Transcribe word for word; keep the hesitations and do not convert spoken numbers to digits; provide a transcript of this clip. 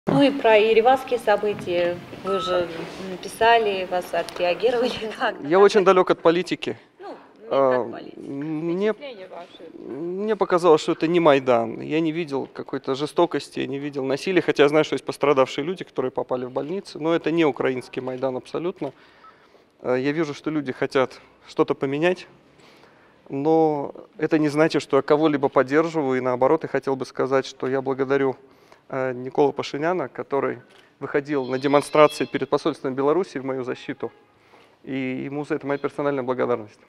Ну и про ереванские события вы же написали, вас отреагировали как-то, Я да? очень далек от политики. Ну, не А, как политики. Мне, Впечатления ваши. мне показалось, что это не Майдан. Я не видел какой-то жестокости, я не видел насилия, хотя я знаю, что есть пострадавшие люди, которые попали в больницы, но это не украинский Майдан абсолютно. А, Я вижу, что люди хотят что-то поменять, но это не значит, что я кого-либо поддерживаю, и наоборот, я хотел бы сказать, что я благодарю э, Николу Пашиняна, который выходил на демонстрации перед посольством Беларуси в мою защиту, и ему за это моя персональная благодарность.